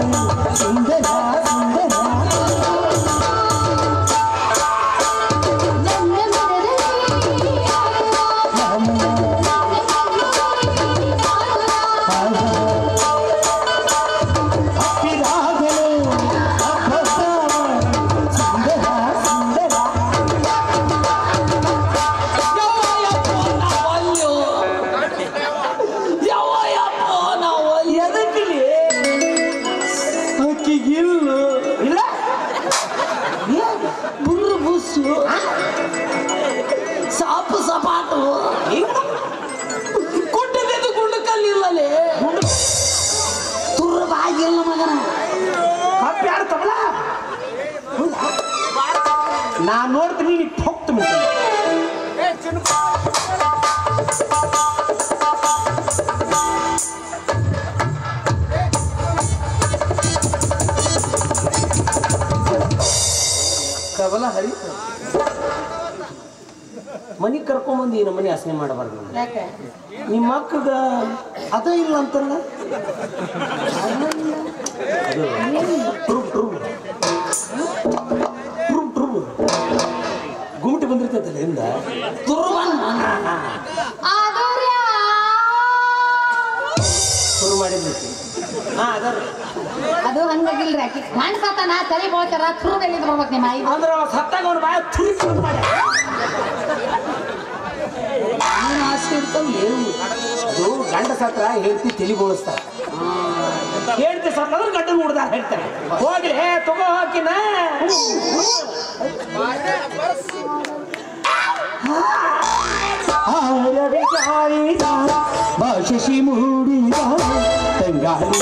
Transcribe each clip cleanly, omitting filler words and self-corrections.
ಸಾಪು ಸಪಾಟು ಕುಟ್ಟದಿದ್ದು ಗುಂಡು ಕಲ್ಲಿಲ್ಲಲೇ ತುರ್ಬಾಗಿಲ್ಲ ಮಗನ ಯಾರು ತಬಲ ನಾ ನೋಡ್ತೀನಿ ನೀನು ಹೋಗ್ತೀನಿ ಕಬಲ ಹರಿ ಮನಿ ಕರ್ಕೊಂಬಂದು ಈ ನಮ್ಮನೆ ಆಸನೆ ಮಾಡಬಾರ್ದು ಯಾಕೆ ನಿಮ್ಮ ಅಕ್ಕಗ ಅದ ಇಲ್ಲ ಅಂತಲ್ಲ ಗುಮ್ಟಿ ಬಂದಿರ್ತೈತಲ್ಲ ಹಿಂದ ಶುರು ಮಾಡಿದ್ರಿ ಅದು ಹಂಗಾಗಿಲ್ರಿ ಆಕಿ ಕಾಣಿಸತ್ತ ನಾ ತಲೆ ಬೋಳ್ತಾರ ತುರುಗಲ್ಲಿದ್ ಬರ್ಬೇಕು ನಿಮ್ಮ ಐದು ಅಂದ್ರೆ ಸತ್ತಾಗ ಅವ್ನು ಬಾಯ ತುರಿ ಮಾಡಿ ಆಸೆ ಇರ್ತಾವೆ ಅದು ಗಂಡ ಸತ್ರ ಹೇಳ್ತಿ ತಲೆ ಬೋಳಿಸ್ತಾರ ಹೇಳ್ತಿ ಸತ್ತಂದ್ರೆ ಗಂಡ ನೋಡ್ದಾರ ಹೇಳ್ತಾರೆ ಹೋಗ್ಲಿ ಹೇ ತಗೋ ಹಾಕಿನ ಭಾಷಿ ಮೂಡಿದ ತಂಗಾಳಿ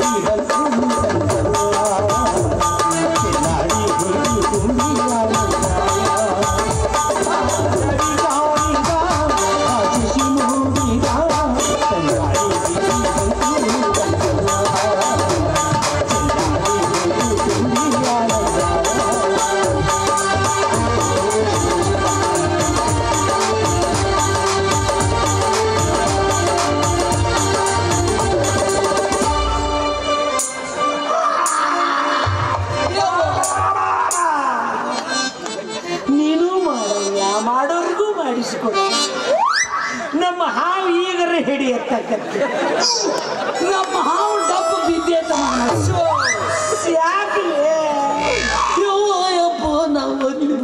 ಮಾಡೋರ್ಗೂ ಮಾಡಿಸಿಕೊಡ ನಮ್ಮ ಹಾವು ಈಗರ ಹಿಡಿಯತ್ತಕ್ಕಂತ ನಮ್ಮ ಹಾವು ಡಬ್ಬು ಬಿದ್ದೇತ ಯಾಕೆ ಯಪ್ಪ ನಾವು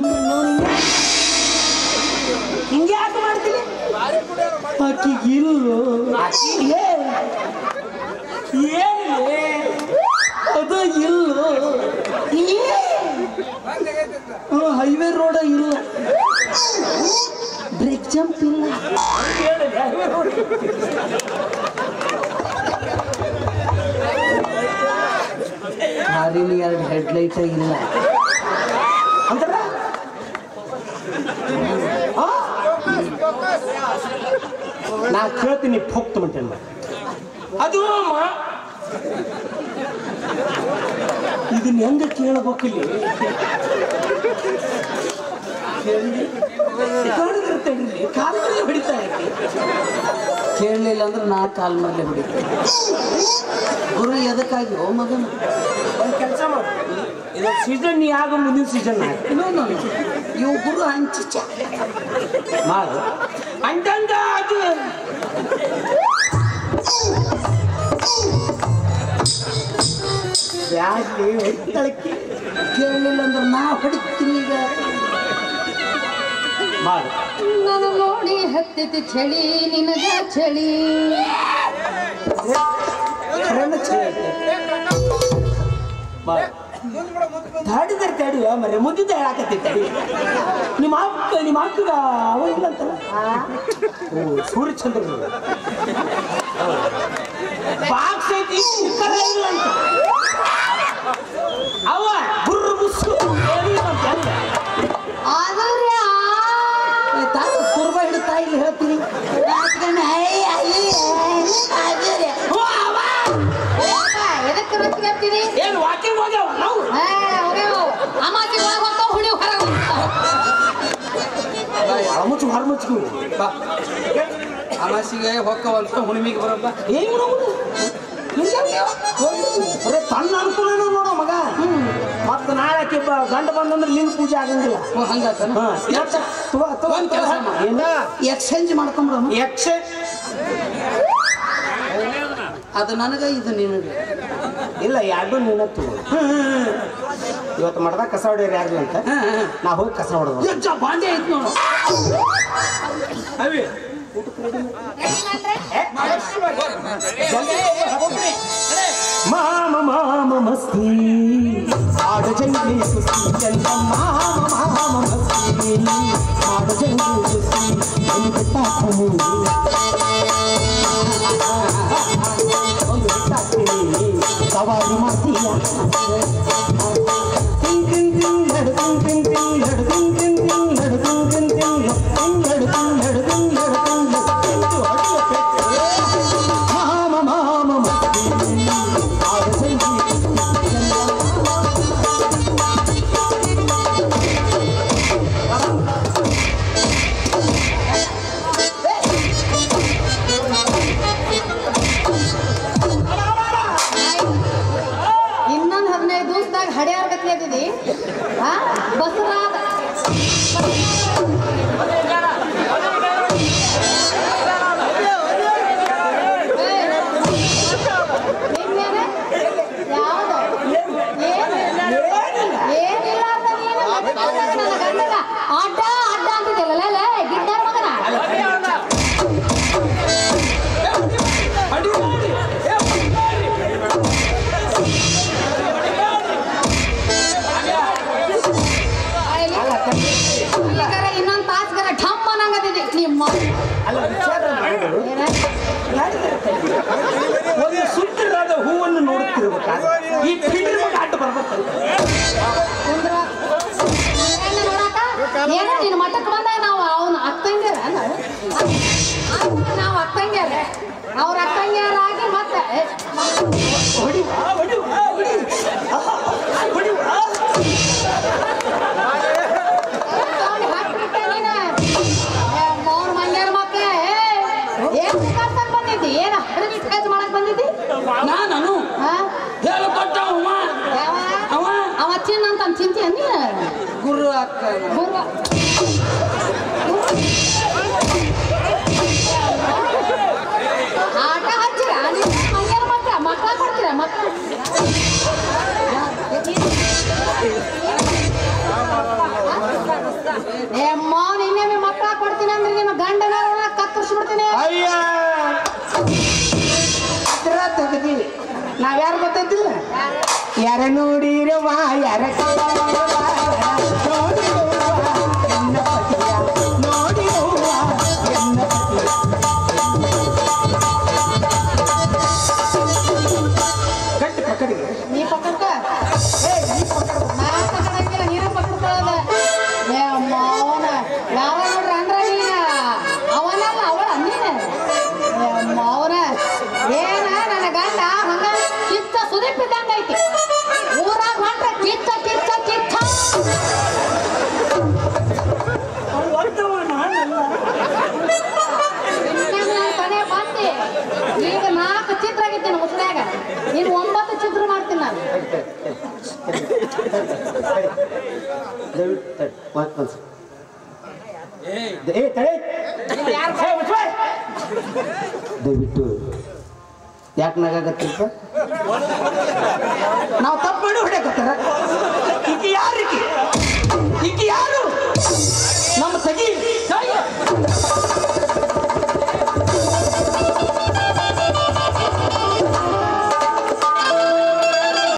ಹಿಂಗ್ಯಾಕೆ ಮಾಡ್ತೀನಿ ಆಕಿಗಿಲ್ಲು ಏನು ಅದು ಇಲ್ಲು ಹೈವೇ ರೋಡ ಇಲ್ಲ ಬ್ರೇಕ್ ಜಂಪ್ ಇಲ್ಲ ಕಾರಿನ ಎರಡು ಹೆಡ್ಲೈಟ್ ಇಲ್ಲ ಅಂತಾರ ನಾ ಕೇಳ್ತೀನಿ ಹೋಗ್ತು ಮಂಟೇನ ಅದು ಇದನ್ನ ಹೆಂಗ ಕೇಳಬೇಕಿಲ್ಲ ಕಾಲಲ್ಲಿ ಹೊಡಿತಾ ಕೇಳಲಿಲ್ಲ ಅಂದ್ರೆ ನಾ ಕಾಲ್ ಮೇಲೆ ಹೊಡಿತೀನಿ ಗುರು ಎದಕ್ಕಾಗಿ ಓ ಮಗನ ಒಂದು ಕೆಲಸ ಮಾಡು ಇದು ಸೀಸನ್ ನೀ ಆಗ ಮುಂದಿನ ಸೀಸನ್ ಇವು ಗುರು ಹಂಚಿ ಮಾಡು ಅಂತಂದ ಅದು ಬ್ಯಾಡ್ಲಿ ಹೊಡಿತಾಳಕ್ಕೆ ಕೇಳಲಿಲ್ಲ ಅಂದ್ರೆ ನಾ ಹೊಡಿತೀನಿ ಈಗ ಮಾಡು ನಾನು ನೋಡಿ ಹತ್ತಿತ್ತು ಚಳಿ ನಿನಗ ಚಳಿ ತಾಡಿದ್ರೆ ತಡಿವ ಮರೆ ಮುದ್ದಿದ್ದ ಹೇಳಾಕತ್ತಿ ತಡಿ ನಿಮ್ಮ ಅಕ್ಕಗ ಅವ ಇಲ್ಲ ಅಂತಲ್ಲ ಓ ಸೂರ್ಯಚಂದ್ರ ಬಾಕ್ಸ್ ಐತಿ ಇಲ್ಲ ಅಂತ ಅವ ಗುರ್ರ ಬುಸ್ಸು ಕುರ್ಬ ಹಿಡಿತಾ ಇಲ್ಲಿ ಹೇಳ್ತೀನಿ ಎದಕ್ಕೆ ರೊಚ್ಚಿಗತ್ತೀರಿ ಏನು ವಾಕಿಂಗ್ ಹೋಗ್ಯಾವ ನಾವು ಅಮಾಸಿ ಒಳಗೆ ಹೋಗ್ತಾವ ಹುಳಿ ಹೊರಗೆ ಹೊರಮುಚ್ಚು ಹೊರಮುಚ್ಚು ಬಾ ಅಮಾಸಿಗೆ ಹೊಕ್ಕವಲ್ಪ ಹುಣ್ಣಿಮೆಗೆ ಬರಪ್ಪ ಏನು ಬರೇ ತನ್ನ ಗಂಡ ಬಂದಂದ್ರೆ ಲಿಂಗ ಪೂಜೆ ಆಗಂಗಿಲ್ಲ. ಓ ಹಂಗಾತನ ಹಾ ಒಂದ್ ಕೆಲಸ ಮಾಡು. ಏನ ಎಕ್ಸ್ಚೇಂಜ್ ಮಾಡ್ಕೊಂಬಿಡ. ಯಕ್ಷ ಅದು ನನಗೆ ಇದು ನಿನಗೆ. ಇಲ್ಲ ಎರಡು ನೀನತ್ತು. ಇವತ್ತು ಮಾಡ್ದಾಗ ಕಸ ಹೊಡೆಯೋರು ಯಾರು ಅಂತ ನಾ ಹೋಗಿ ಕಸ ಹೊಡೆದು ಯಜ್ಜ ಬಾಂಡೆ ಐತ್ ನೋಡು. ಅವಿ ಮಾಮ ಮಾಮ ಮಸ್ತಿ ಆಡ ಜಂಗಿ ಸುಸ್ತಿ ಚಂದ ಮಾಮ ಮಾಮ ಮಸ್ತಿ ಆಡ ಜಂಗಿ ಸುಸ್ತಿ ಒಂದು ಬೆಟ್ಟಾಕ್ತೀನಿ ಒಂದು ಬೆಟ್ಟಾಕ್ತೀನಿ ಸವಾರಿ ಮಾಡ್ತೀಯ ಇನ್ನೊಂದು 15 ದಿವಸದಾಗ ಹಡಿಯಾರ್ ಗತಿ ಅದಿದಿ ಬಸರಾದ ಅಡ್ಡ ಅಡ್ಡ ಅಂತಿದ್ದಿಲ್ಲ ಗಿಡ್ಡಾರ ಮಗನ ಇನ್ನೊಂದು ತಾಸ್ಗರ ಢಮ್ ಅನ್ನಂಗದಿದೆ ನಿಮ್ಮ ಒಂದು ಸುತ್ತಿರದ ಹೂವನ್ನು ನೋಡುತ್ತಿರ್ಬೇಕಾದ್ರೆ ಈ ಪಿಂಡ್ರಿ ಮಗ ಅಡ್ಡ ಬರ್ಬೇಕಂತ ಏನೋ ನಿನ್ನ ಮಠಕ್ಕೆ ಬಂದಾಗ ನಾವು ಅವನು ಅಕ್ಕಂಗ್ಯಾರ ನಾವು ಅಕ್ಕಂಗ್ಯಾರ ಅವ್ರ ಅಕ್ಕಂಗ್ಯಾರಾಗಿ ಮತ್ತೆ ಅವ್ರ ಮಂಗ್ಯಾರ ಮಕ್ಕಳೇ ಏನ್ ಕರ್ಕೊಂಡ್ ಬಂದಿದ್ದಿ ಏನ ಬಿಟ್ಟು ಮಾಡಕ್ ಬಂದಿದ್ದಿ ನಾನು ಹೇಳು ಕೊಟ್ಟ ಅವ ಚಿನ್ನ ಅಂತ ಚಿಂತೆ ನೀ ಗುರು ಅಕ್ಕ ಗುರು ಆಟ ಹಚ್ಚಿರ ಮಂಗ್ಯಾರ ಮಕ್ಕಳ ಕೊಡ್ತೀರ ಮಕ್ಕಳ ಮೌನ್ ಇನ್ನೇಮಿ ಮಕ್ಕಳ ಕೊಡ್ತೀನಿ ಅಂದ್ರೆ ನಿಮ್ಮ ಗಂಡನ ಕತ್ತರಿಸ್ಬಿಡ್ತೀನಿ ಅಯ್ಯ ತೆಗದೀವಿ ನಾವ್ಯಾರು ಗೊತ್ತೈತಿಲ್ಲ ಯಾರ ನೋಡಿರುವ ಯಾರ ಗಟ್ಟಿ ಪಕ್ಕಡಿಗೆ ನೀ ಪಕ್ಕಡ್ಕ ನಾ ಪಕ್ಕಡಂಗಿಲ್ಲ ನೀನ ಪಕ್ಕಡ್ಕೊಳ್ಳೋದ ಮೌನ ಯಾವ ನೋಡ್ರಿ ಅಂದ್ರ ನೀನ ಅವನಲ್ಲ ಅವಳ ನೀನ ಮೌನ ಏನ ನನ್ನ ಗಂಡ ಹಂಗ ಕಿತ್ತ ಸುದೀಪಿದ್ದಂಗ ಐತಿ ಊರಾಗ ಹೊಂಟ್ರೆ ಕಿತ್ತ ಕಿತ್ತ ಕಿತ್ತ ಕೊನೆ ಬಂದಿ ಈಗ 4 ಚಿತ್ರ ಆಗಿದ್ದೇನೆ ಮುಸ್ಲ್ಯಾಗ ನೀನು 9 ಚಿತ್ರ ಮಾಡ್ತೀನಿ ನಾನು ದಯವಿಟ್ಟು ಯಾಕೆ ನಗಾಗತ್ತಿಲ್ಪ ನಾವು ತಪ್ಪು